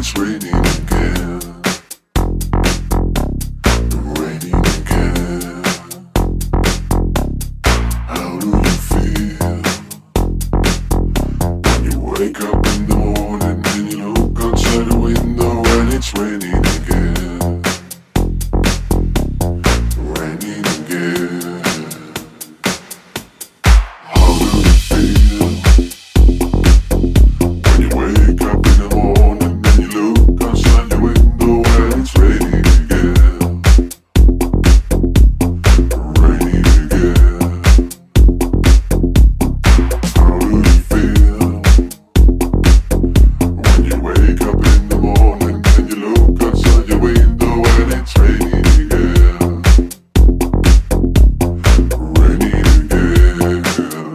it's raining again. Raining again. How do you feel when you wake up in the morning and you look outside the window and it's raining again? Raining again. How do you feel when you wake up in the morning and you look outside the window and it's raining again? Raining again. How do you feel when you wake up in the morning and you look outside your window and it's raining again? Raining again.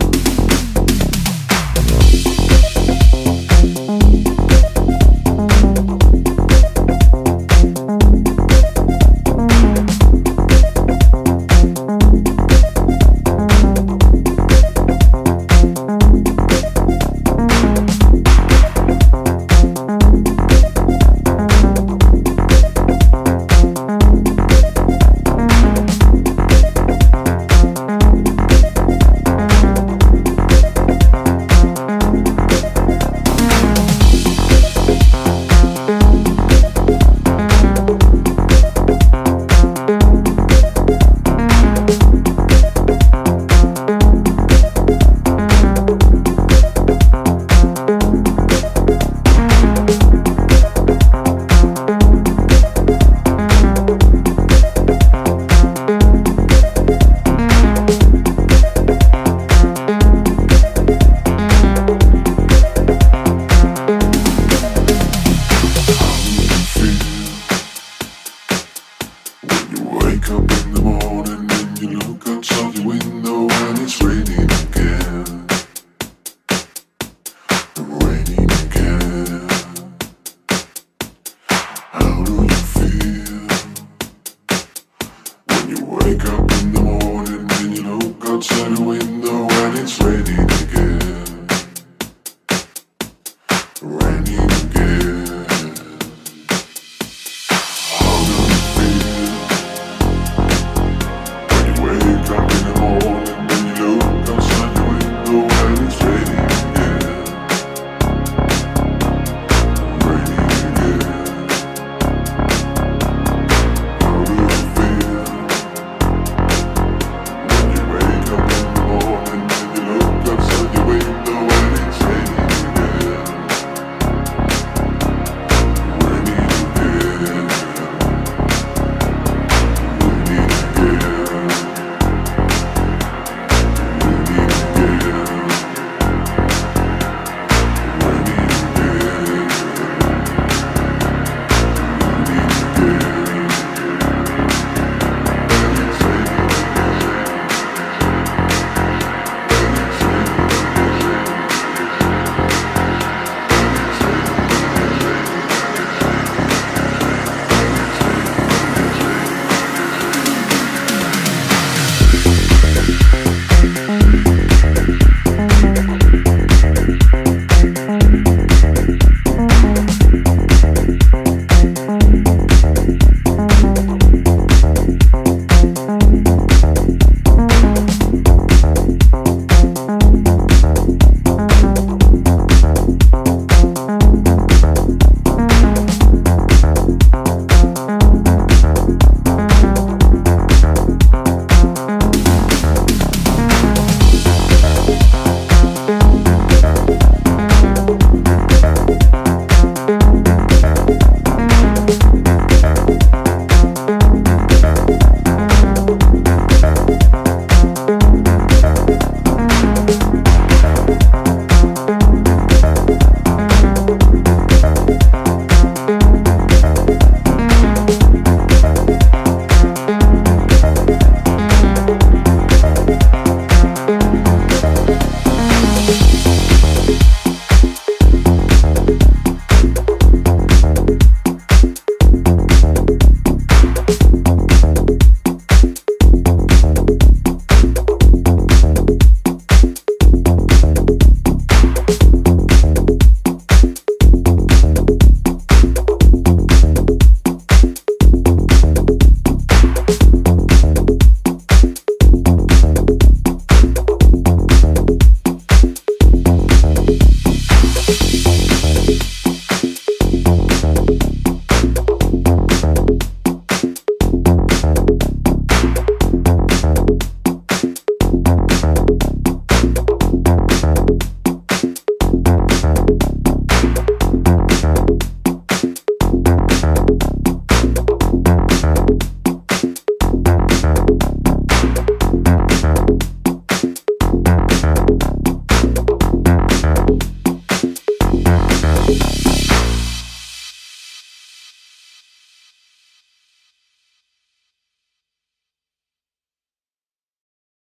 Wake up in the morning and you look outside the window and it's raining again. Raining again. How do you feel when you wake up in the morning and you look outside the window and it's raining again? Raining again. How do you feel wake up in the morning and you look outside your window and it's raining again? Raining again. How do you feel when you wake up in the morning and you look outside your window and it's raining again? Raining again. Raining again.